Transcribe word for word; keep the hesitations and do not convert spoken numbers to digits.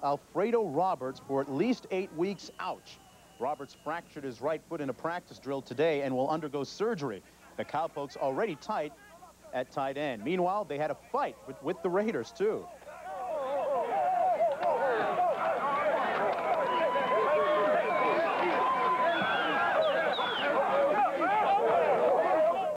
Alfredo Roberts for at least eight weeks. Ouch. Roberts fractured his right foot in a practice drill today and will undergo surgery. The Cowpokes already tight at tight end. Meanwhile, they had a fight with, with the Raiders, too.